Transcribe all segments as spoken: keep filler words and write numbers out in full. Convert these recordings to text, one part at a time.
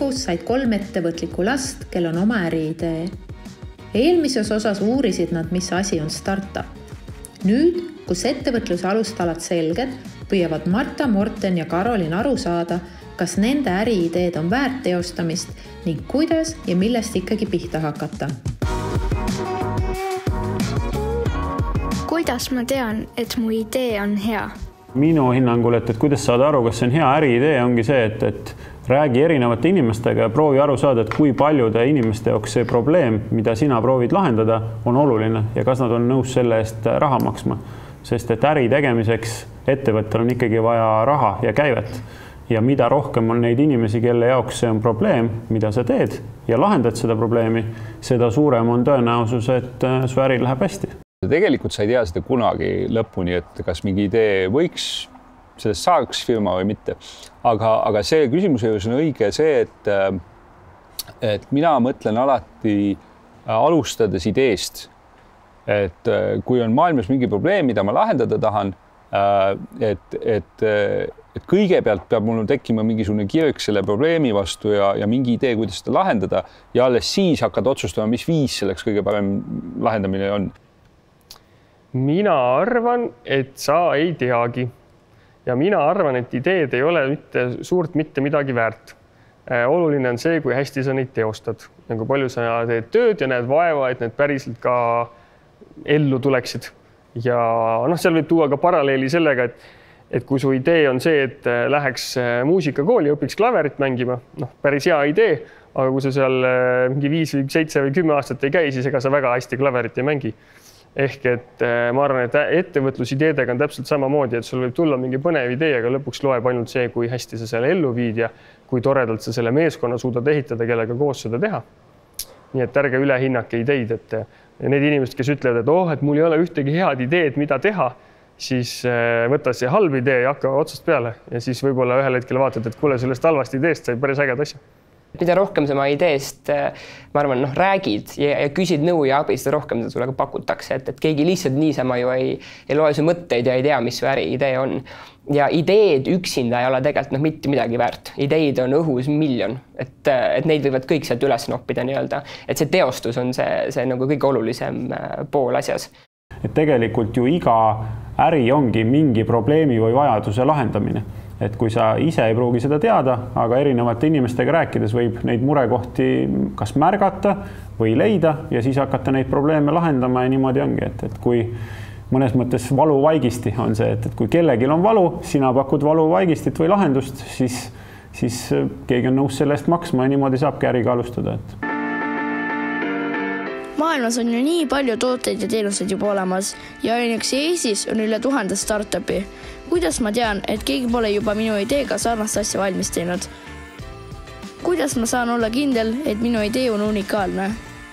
koos said kolm ettevõtlikku last, kel on oma äriidee. Eelmises osas uurisid nad, mis asi on startup. Nüüd, kus ettevõtluse alustalad selged, püüavad Marta, Morten ja Karolin aru saada, kas nende äriideed on väärt teostamist ning kuidas ja millest ikkagi pihta hakata. Kuidas ma tean, et mu idee on hea? Minu hinnangul, et, et kuidas saada aru, kas see on hea äriidee, ongi see, et, et räägi erinevate inimestega ja proovi aru saada, et kui paljude inimeste jaoks see probleem, mida sina proovid lahendada, on oluline ja kas nad on nõus selle eest raha maksma. Sest et äri tegemiseks ettevõttel on ikkagi vaja raha ja käivet. Ja mida rohkem on neid inimesi, kelle jaoks see on probleem, mida sa teed ja lahendad seda probleemi, seda suurem on tõenäosus, et su äri läheb hästi. Tegelikult sa ei tea seda kunagi lõpuni, et kas mingi idee võiks, sellest saaks firma või mitte. Aga, aga see küsimuse juures on õige see, et, et mina mõtlen alati alustades ideest. Et kui on maailmas mingi probleem, mida ma lahendada tahan, et, et, et kõigepealt peab mul tekkima mingisugune kirg selle probleemi vastu ja, ja mingi idee, kuidas seda lahendada ja alles siis hakkad otsustama, mis viis selleks kõige parem lahendamine on. Mina arvan, et sa ei teagi. Ja mina arvan, et ideed ei ole mitte suurt mitte midagi väärt. Oluline on see, kui hästi sa neid teostad. Ja kui palju sa teed tööd ja näed vaeva, et need päriselt ka ellu tuleksid. Ja noh, seal võib tuua ka paralleeli sellega, et, et kui su idee on see, et läheks muusikakooli ja õpiks klaverit mängima, noh, päris hea idee, aga kui sa seal mingi viis või seitse või kümme aastat ei käi, siis ega sa väga hästi klaverit ei mängi. Ehk et ma arvan, et ettevõtlusideedega on täpselt samamoodi, et sul võib tulla mingi põnev idee, aga lõpuks loeb ainult see, kui hästi sa selle ellu viid ja kui toredalt sa selle meeskonna suudad ehitada, kellega koos seda teha. Nii et ärge üle hinnake ideid, et need inimesed, kes ütlevad, et oh, et mul ei ole ühtegi head ideed, mida teha, siis võta see halb idee ja hakka otsast peale ja siis võib-olla ühel hetkel vaatad, et kuule, sellest halvast ideest sai päris äged asja. Mida rohkem sa oma ideest, ma arvan, noh, räägid ja, ja küsid nõu ja abi, seda rohkem seda sulle ka pakutakse, et, et keegi lihtsalt niisama ju ei, ei loe su mõtteid ja ei tea, mis su äri idee on. Ja ideed üksinda ei ole tegelikult noh, mitte midagi väärt. Ideid on õhus miljon, et, et neid võivad kõik sealt üles noppida nii-öelda. Et see teostus on see, see nagu kõige olulisem pool asjas. Et tegelikult ju iga äri ongi mingi probleemi või vajaduse lahendamine. Et kui sa ise ei pruugi seda teada, aga erinevate inimestega rääkides võib neid murekohti kas märgata või leida ja siis hakata neid probleeme lahendama ja niimoodi ongi, et, et kui mõnes mõttes valuvaigisti on see, et, et kui kellelgi on valu, sina pakud valuvaigistit või lahendust, siis, siis keegi on nõus selle eest maksma ja niimoodi saabki äriga alustada. Et. Maailmas on ju nii palju tooteid ja teenuseid juba olemas ja ainuüksi Eestis on üle tuhande startupi. Kuidas ma tean, et keegi pole juba minu ideega sarnast asja valmis teinud? Kuidas ma saan olla kindel, et minu idee on unikaalne?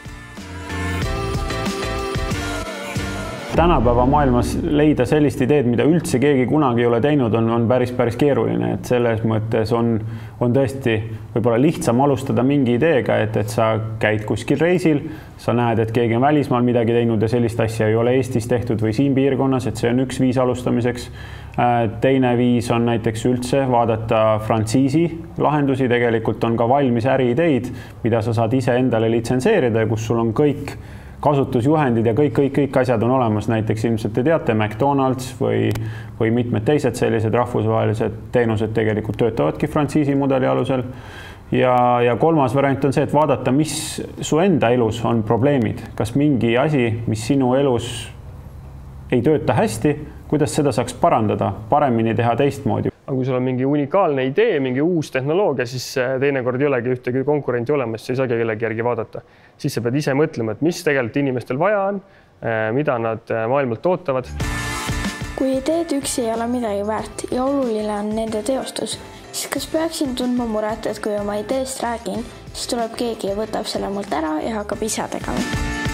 Tänapäeva maailmas leida sellist ideed, mida üldse keegi kunagi ei ole teinud, on, on päris, päris keeruline. Et selles mõttes on, on tõesti võib-olla lihtsam alustada mingi ideega, et, et sa käid kuskil reisil, sa näed, et keegi on välismaal midagi teinud ja sellist asja ei ole Eestis tehtud või siin piirkonnas, et see on üks viis alustamiseks. Teine viis on näiteks üldse vaadata frantsiisi lahendusi, tegelikult on ka valmis äriideid, mida sa saad ise endale litsenseerida ja kus sul on kõik kasutusjuhendid ja kõik, kõik, kõik asjad on olemas. Näiteks ilmselt te teate McDonald's või, või mitmed teised sellised rahvusvahelised teenused tegelikult töötavadki frantsiisi mudeli alusel. Ja, ja kolmas variant on see, et vaadata, mis su enda elus on probleemid. Kas mingi asi, mis sinu elus ei tööta hästi, kuidas seda saaks parandada, paremini teha teistmoodi. Aga kui sul on mingi unikaalne idee, mingi uus tehnoloogia, siis teinekord ei olegi ühtegi konkurenti olemas, siis ei saagi kellegi järgi vaadata. Siis sa pead ise mõtlema, et mis tegelikult inimestel vaja on, mida nad maailmalt ootavad. Kui ideed üksi ei ole midagi väärt ja oluline on nende teostus, siis kas peaksin tundma muret, et kui oma ideest räägin, siis tuleb keegi ja võtab selle mult ära ja hakkab ise tegema?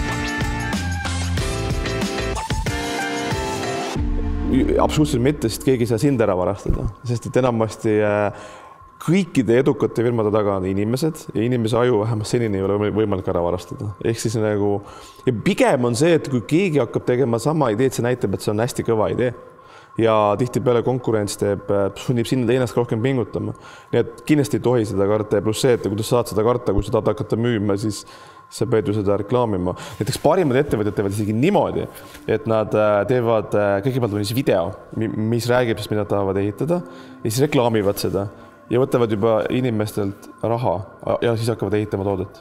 Absoluutselt mitte, sest keegi ei saa sind ära varastada, sest et enamasti kõikide edukate firmade taga on inimesed ja inimese aju vähemalt senini ei ole võimalik ära varastada. Ehk siis nagu, ja pigem on see, et kui keegi hakkab tegema sama ideed, see näitab, et see on hästi kõva idee. ja tihtipeale konkurents teeb, sunnib sinna ennast rohkem pingutama. Nii et kindlasti ei tohi seda karta ja pluss see, et kuidas saad seda karta, kui sa tahad hakata müüma, siis sa pead ju seda reklaamima. Näiteks parimad ettevõtjad teevad isegi niimoodi, et nad teevad kõigepealt on siis video, mis räägib, mis mida tahavad ehitada ja siis reklaamivad seda ja võtavad juba inimestelt raha ja siis hakkavad ehitama toodet.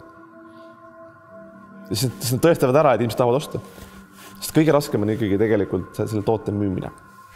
Siis nad tõestavad ära, et inimesed tahavad osta. Sest kõige raskem on ikkagi tegelikult selle toote müümine.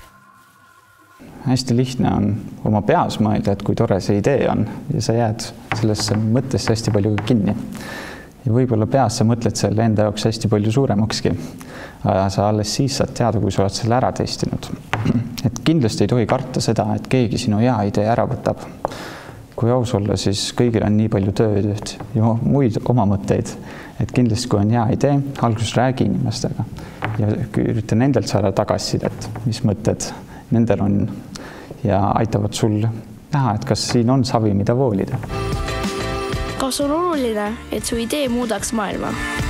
Hästi lihtne on oma peas mõelda, et kui tore see idee on ja sa jääd sellesse mõttesse hästi palju kinni. Ja võib-olla peas sa mõtled selle enda jaoks hästi palju suuremakski. Aga sa alles siis saad teada, kui sa oled selle ära testinud. Et kindlasti ei tohi karta seda, et keegi sinu hea idee ära võtab. Kui aus olla, siis kõigil on nii palju tööd ja muid oma mõtteid. Et kindlasti, kui on hea idee, alguses räägi inimestega ja ürita nendelt saada tagasisidet, mis mõtted nendel on ja aitavad sul näha, et kas siin on savi, mida voolida. Kas on oluline, et su idee muudaks maailma?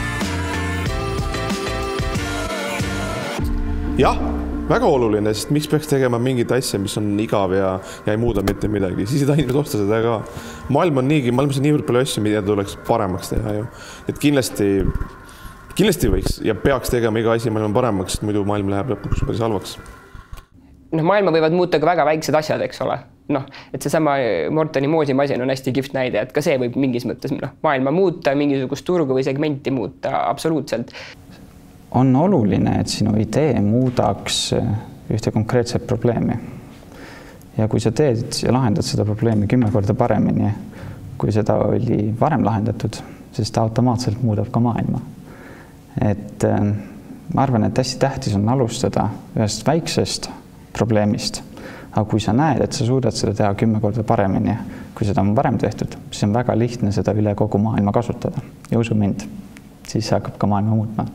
Jah, väga oluline, sest miks peaks tegema mingit asja, mis on igav ja, ja ei muuda mitte midagi. Siis ei taha inimesed osta seda ka. Maailm on niigi, maailmas on nii palju asju, mida tuleks paremaks teha. Ju. Et kindlasti, kindlasti võiks ja peaks tegema iga asi maailma paremaks, sest muidu maailm läheb lõpuks päris halvaks. No, maailma võivad muuta ka väga väiksed asjad, eks ole. No, et see sama Mortoni moosimasin on hästi kihvt näide, et ka see võib mingis mõttes no, maailma muuta, mingisugust turgu või segmenti muuta absoluutselt. On oluline, et sinu idee muudaks ühte konkreetset probleemi. Ja kui sa teed ja lahendad seda probleemi kümme korda paremini, kui seda oli varem lahendatud, siis ta automaatselt muudab ka maailma. Et ma arvan, et hästi tähtis on alustada ühest väiksest probleemist. Aga kui sa näed, et sa suudad seda teha kümme korda paremini, kui seda on varem tehtud, siis on väga lihtne seda üle kogu maailma kasutada. Ja usu mind, siis hakkab ka maailma muutma.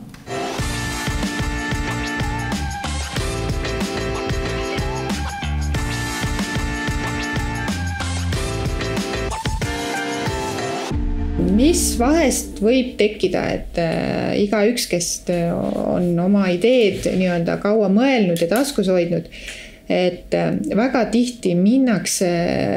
Mis vahest võib tekkida, et äh, iga üks, kes on oma ideed nii-öelda kaua mõelnud ja taskus hoidnud, et äh, väga tihti minnakse,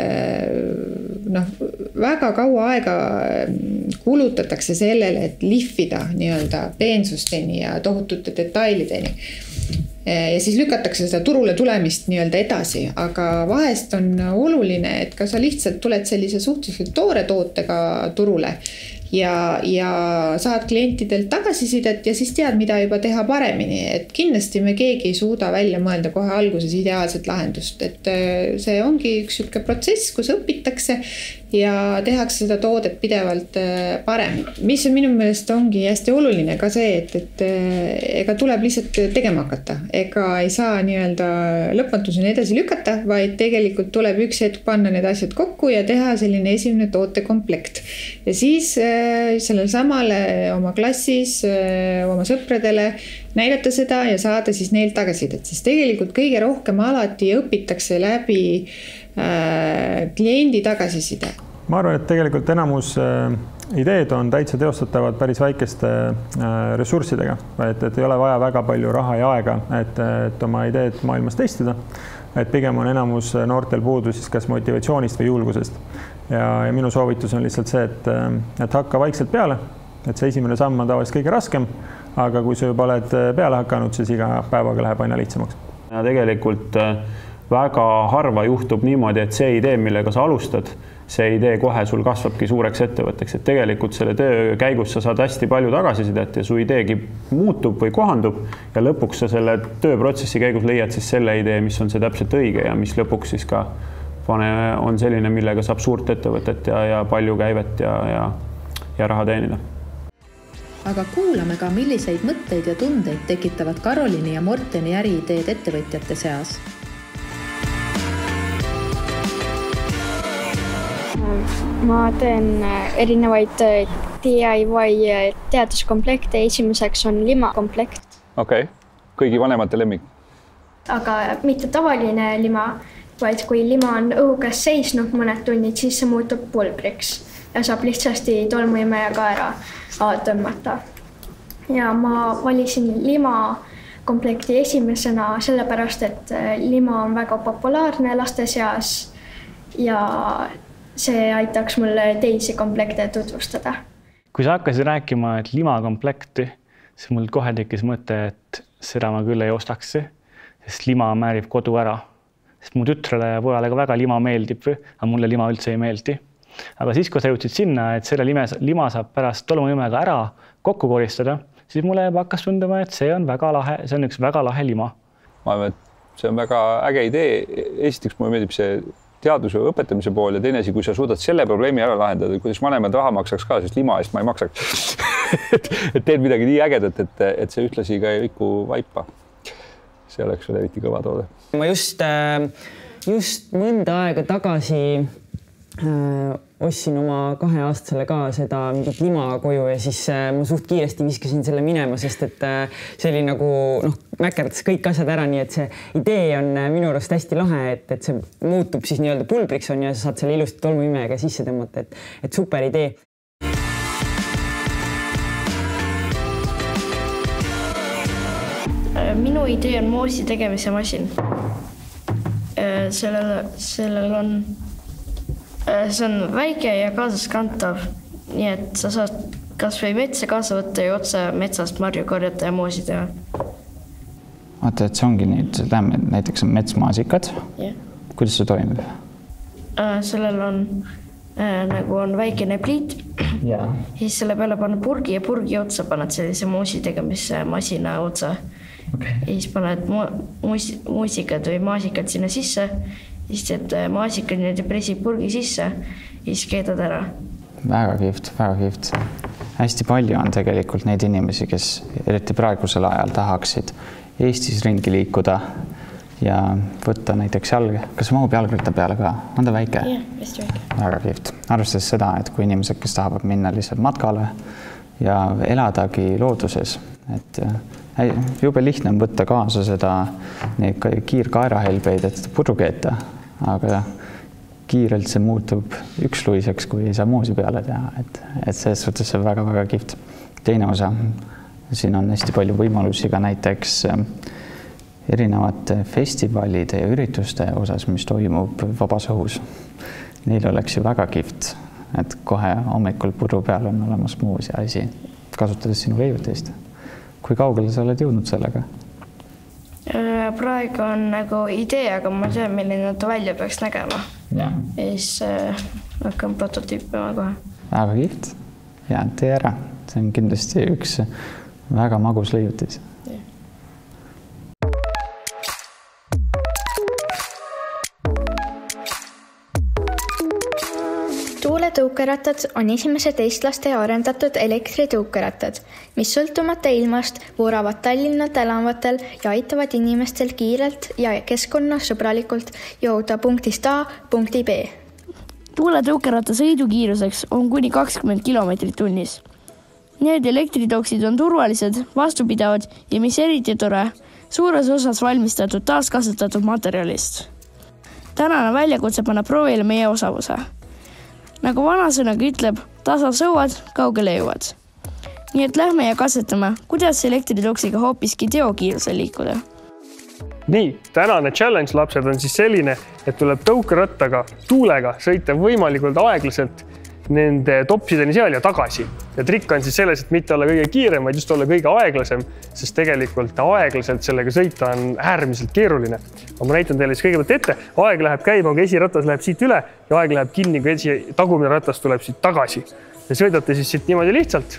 noh, väga kaua aega kulutatakse sellele, et lihvida nii-öelda peensusteni ja tohutute detailideni. Ja siis lükatakse seda turule tulemist nii-öelda edasi, aga vahest on oluline, et ka sa lihtsalt tuled sellise suhteliselt toore tootega turule ja, ja saad klientidelt tagasisidet ja siis tead, mida juba teha paremini. Et kindlasti me keegi ei suuda välja mõelda kohe alguses ideaalset lahendust. Et see ongi üks selline protsess, kus õpitakse ja tehakse seda toodet pidevalt parem. Mis on minu meelest ongi hästi oluline ka see, et, et ega tuleb lihtsalt tegema hakata. Ega ei saa nii-öelda lõpmatuseni edasi lükata, vaid tegelikult tuleb üks hetk panna need asjad kokku ja teha selline esimene tootekomplekt. Ja siis sellel samale oma klassis, oma sõpradele näidata seda ja saada siis neilt tagasisidet. Sest tegelikult kõige rohkem alati õpitakse läbi kliendi tagasiside. Ma arvan, et tegelikult enamus ideed on täitsa teostatavad päris väikeste ressurssidega, et, et ei ole vaja väga palju raha ja aega, et, et oma ideed maailmas testida. Et pigem on enamus noortel puudu siis kas motivatsioonist või julgusest. Ja, ja minu soovitus on lihtsalt see, et, et hakka vaikselt peale, et see esimene samm on tavaliselt kõige raskem, aga kui sa juba oled peale hakanud, siis iga päevaga läheb aina lihtsamaks. Ja tegelikult väga harva juhtub niimoodi, et see idee, millega sa alustad, see idee kohe sul kasvabki suureks ettevõtteks, et tegelikult selle töö käigus sa saad hästi palju tagasisidet ja su ideegi muutub või kohandub ja lõpuks sa selle tööprotsessi käigus leiad siis selle idee, mis on see täpselt õige ja mis lõpuks siis ka on selline, millega saab suurt ettevõtet ja, ja palju käivet ja, ja, ja raha teenida. Aga kuulame ka, milliseid mõtteid ja tundeid tekitavad Karoliini ja Morteni äriideed ettevõtjate seas. Ma teen erinevaid D I Y teaduskomplekte. Esimeseks on limakomplekt. Okei, okay. Kõigi vanemate lemmik. Aga mitte tavaline lima, vaid kui lima on õhugas seisnud mõned tunnid, siis see muutub pulbriks ja saab lihtsasti tolmuimejaga ära tõmmata. Ja ma valisin lima komplekti esimesena, sellepärast et lima on väga populaarne laste seas ja see aitaks mulle teisi komplekte tutvustada. Kui sa hakkasid rääkima, et lima komplekti, siis mul kohe tekkis mõte, et seda ma küll ei ostaks, sest lima määrib kodu ära. Sest mu tütrele ja pojale ka väga lima meeldib, aga mulle lima üldse ei meeldi. Aga siis, kui sa jõudsid sinna, et selle lima, lima saab pärast tolmuimega ära kokku koristada, siis mulle hakkas tunduma, et see on väga lahe, see on üks väga lahe lima. Ma arvan, et see on väga äge idee. Esiteks mulle meeldib see teaduse õpetamise pool ja teine asi, kui sa suudad selle probleemi ära lahendada, kuidas vanemad raha maksaks ka, sest lima eest ma ei maksaks. et teed midagi nii ägedat, et, et see ühtlasi ka ei viku vaipa. See oleks veel eriti kõva toode. Ma just, just mõnda aega tagasi äh, ostsin oma kaheaastasele ka seda mingit lima koju ja siis äh, ma suht kiiresti viskasin selle minema, sest et äh, see oli nagu noh, mäkerdas kõik asjad ära, nii et see idee on minu arust hästi lahe, et, et see muutub siis nii-öelda pulbriks on ja sa saad selle ilusti tolmuimega sisse tõmmata, et, et super idee. Minu idee on moosi tegemise masin. Sellel, sellel on, see on väike ja kaasaskantav, nii et sa saad kas või metsa kaasa võtta ja otse metsast marju korjata ja moosi teha. Vaata, et see ongi nüüd, läheme näiteks metsmaasikad. Yeah. Kuidas see toimib? Sellel on nagu on väikene pliit. Yeah. Siis selle peale panna purgi ja purgi otsa paned sellise moosi tegemise masina otsa. Okay. Ja siis paned muusikad või maasikad sinna sisse, siis teed maasikad nüüd ja presib purgi sisse ja siis keedad ära. Väga kihvt, väga kihvt. Hästi palju on tegelikult neid inimesi, kes eriti praegusel ajal tahaksid Eestis ringi liikuda ja võtta näiteks jalga. Kas mahub jalgratta peale ka? On ta väike? Jah, hästi väike. Väga kihvt. Arvestades seda, et kui inimesed, kes tahavad minna lihtsalt matkale ja eladagi looduses, et jube lihtne on võtta kaasa seda neid kiirkaerahelbeid, et pudru keeta, aga kiirelt see muutub üksluiseks, kui ei saa moosi peale teha, et, et selles suhtes see on väga-väga kihvt. Teine osa, siin on hästi palju võimalusi ka näiteks erinevate festivalide ja ürituste osas, mis toimub vabas õhus. Neil oleks ju väga kihvt, et kohe hommikul pudru peal on olemas moos ja asi, kasutades sinu leiutist. Kui kaugele sa oled jõudnud sellega? Praegu on nagu idee, aga ma tean, milline ta välja peaks nägema. Ja siis hakkam prototüüpima kohe. Väga kihvt. Ja tee ära. See on kindlasti üks väga magus leiutis. Tuuletõukerattad on esimesed eestlaste arendatud elektritõukerattad, mis sõltumata ilmast vooravad Tallinna tänavatel ja aitavad inimestel kiirelt ja keskkonnasõbralikult jõuda punktist A punkti B. Tuuletõukerata sõidukiiruseks on kuni kakskümmend kilomeetrit tunnis. Need elektritoksid on turvalised, vastupidavad ja mis eriti tore, suures osas valmistatud taaskasutatud materjalist. Tänane väljakutse panna proovile meie osavuse. Nagu vanasõnaga ütleb, tasa sõuad, kaugele jõuad. Nii et lähme ja katsetame, kuidas elektritoksiga hoopiski teokiiruse liikuda. Nii, tänane challenge lapsed on siis selline, et tuleb tõukerattaga, tuulega sõita võimalikult aeglaselt nende topsideni seal ja tagasi. Ja trikk on siis selles, et mitte olla kõige kiirem, vaid just olla kõige aeglasem, sest tegelikult aeglaselt sellega sõita on äärmiselt keeruline. Ma näitan teile siis kõigepealt ette, aeg läheb käima, kui esiratas läheb siit üle ja aeg läheb kinni, kui esi tagumine ratas tuleb siit tagasi. Ja sõidate siis siit niimoodi lihtsalt.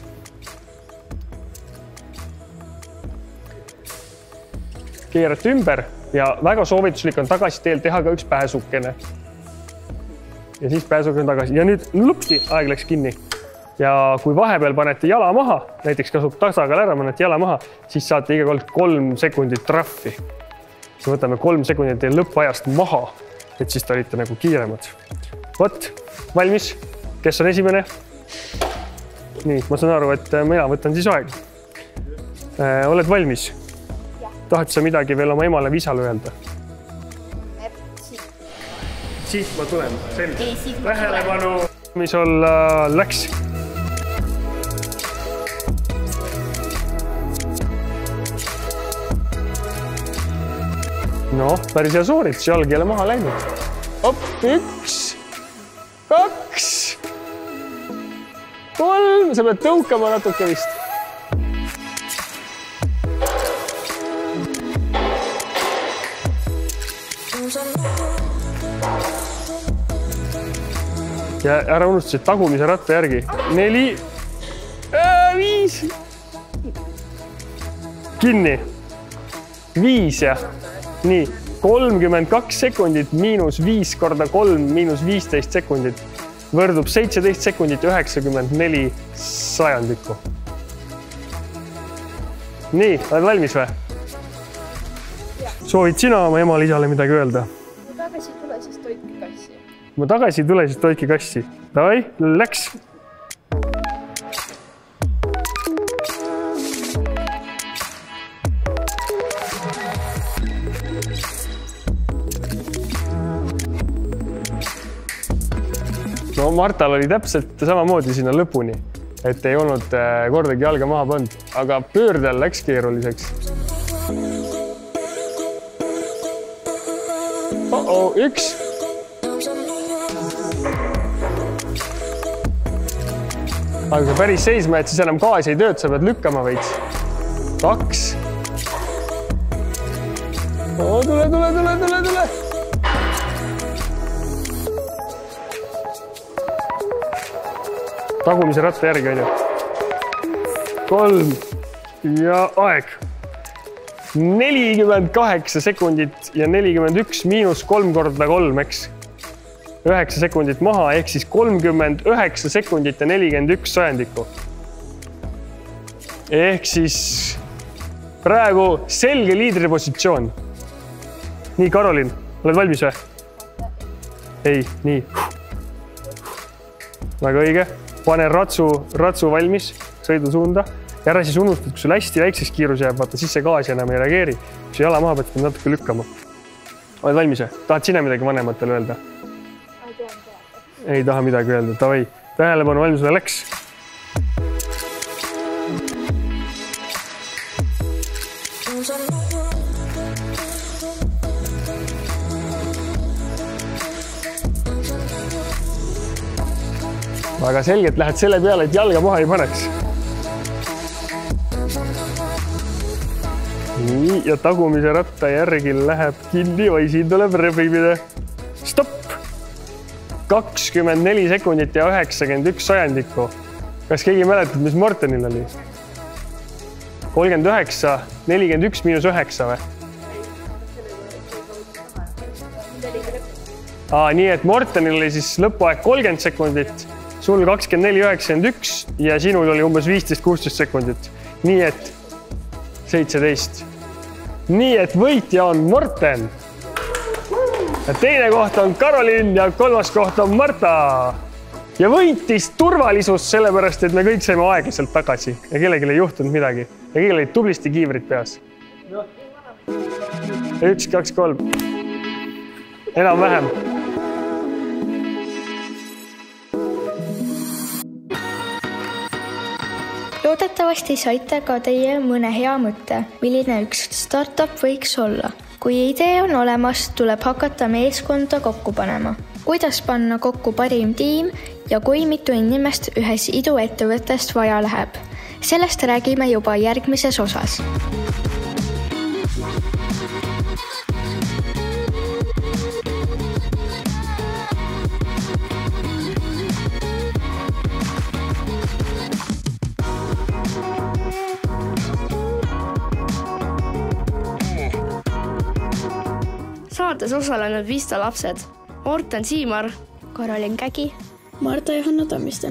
Keerate ümber ja väga soovituslik on tagasi teel teha ka üks pääsukene. Ja siis pääsukene tagasi. Ja nüüd lupsi aeg läks kinni. Ja kui vahepeal panete jala maha, näiteks kasub tasakaal ära, panete jala maha, siis saate iga kord kolm sekundit traffi. Siis võtame kolm sekundit teil lõppajast maha, et siis te olite nagu kiiremad. Vot, valmis. Kes on esimene? Nii, ma saan aru, et mina võtan siis aeg. Äh, oled valmis? Tahad sa midagi veel oma emale visale öelda? Siit ma tulen. Selge. Tähelepanu, mis olla läks. noh, päris hea sooritus, jalg jälle maha läinud. Op, üks, kaks, kolm, sa pead tõukama natuke vist. Ja ära unustasid tagumise ratta järgi. Neli, äh, viis. Kinni. Viis ja. Nii, kolmkümmend kaks sekundit miinus viis korda kolm miinus viisteist sekundit. Võrdub seitseteist sekundit üheksakümmend neli sajandikku. Nii, oled valmis või? Soovid sina oma emale isale midagi öelda? Ma tagasi tule, siis toitki kassi. Ma tagasi tule, siis toitki kassi. Davai, läks. No Martal oli täpselt samamoodi sinna lõpuni, et ei olnud kordagi jalga maha pannud, aga pöördel läks keeruliseks. Oh-oh, üks. Aga kui päris seisma, et siis enam gaasi ei tööd, sa pead lükkama veits. Kaks. Oh, tule, tule, tule, tule, tule. Tagumise ratta järgi on ju. Kolm ja aeg. nelikümmend kaheksa sekundit ja nelikümmend üks miinus kolm korda kolm, eks? üheksa sekundit maha, ehk siis kolmkümmend üheksa sekundit ja nelikümmend üks sajandikku. Ehk siis praegu selge liidri positsioon. Nii, Karolin, oled valmis või? Ei, nii. Väga õige. Pane ratsu, ratsu valmis, sõidu suunda. Ja ära siis unustad, kui sul hästi väikseks kiirus jääb, vaata, siis see gaasi enam ei reageeri. Kui jala maha pead, pead natuke lükkama. Oled valmis või? Tahad sina midagi vanematele öelda? Ei taha midagi öelda, tavai. Tähelepanu valmis, läks. Väga selgelt lähed selle peale, et jalga maha ei paneks. Nii, ja tagumise ratta järgi läheb kinni, oi, siin tuleb rebimine. Stopp! kakskümmend neli sekundit ja üheksakümmend üks sajandikku. Kas keegi mäletad, mis Mortenil oli? kolmkümmend üheksa, nelikümmend üks miinus üheksa või? Aa, nii, et Mortenil oli siis lõpuaeg kolmkümmend sekundit, sul kakskümmend neli, üheksakümmend üks ja sinul oli umbes viisteist kuusteist sekundit. Nii, et seitseteist. Nii, et võitja on Morten. Ja teine koht on Karolin ja kolmas koht on Marta. Ja võitis turvalisus sellepärast, et me kõik saime aeglaselt tagasi ja kellelgi ei juhtunud midagi. Ja kellel olid tublisti kiivrid peas. Üks, kaks, kolm. Enam vähem. Loodetavasti saite ka teie mõne hea mõtte, milline üks startup võiks olla. Kui idee on olemas, tuleb hakata meeskonda kokku panema. Kuidas panna kokku parim tiim ja kui mitu inimest ühes iduettevõttest vaja läheb? Sellest räägime juba järgmises osas. Saates osalenud Vista lapsed Morten Siimar, Karolin Kägi, Marta ja Hanna Tammiste.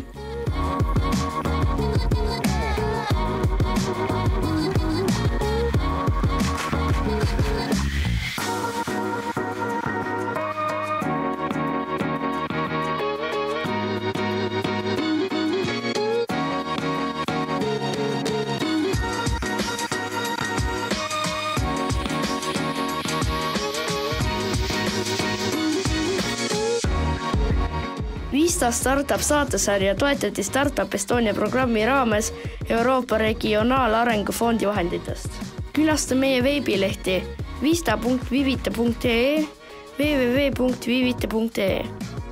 Vista Startup saatesarja toetati Startup Estonia programmi raames Euroopa Regionaalarengu Fondi vahenditest. Külasta meie veebilehti vista punkt vivita punkt ee, www punkt vivita punkt ee.